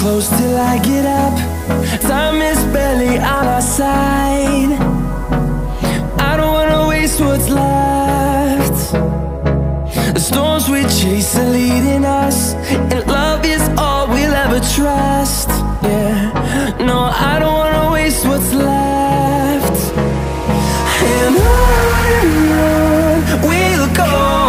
close till I get up. Time is barely on our side. I don't wanna waste what's left. The storms we chase are leading us, and love is all we'll ever trust. Yeah, no, I don't wanna waste what's left. And on we'll go,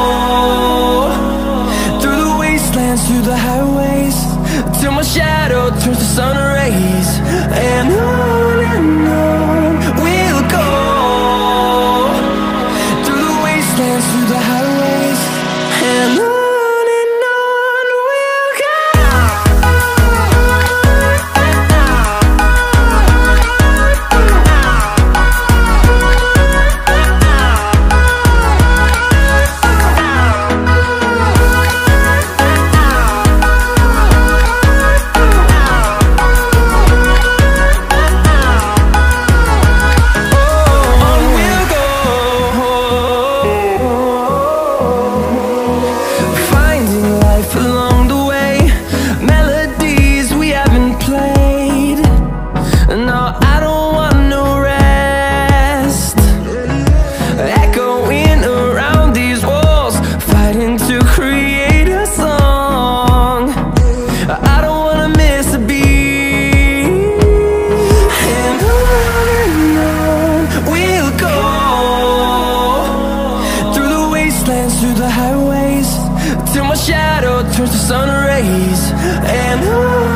through the wastelands, through the highways, till my shadow turns to sun rays. And on we'll go, through the wastelands, through the highways, and on. Through the highways, till my shadow turns to sun rays. And on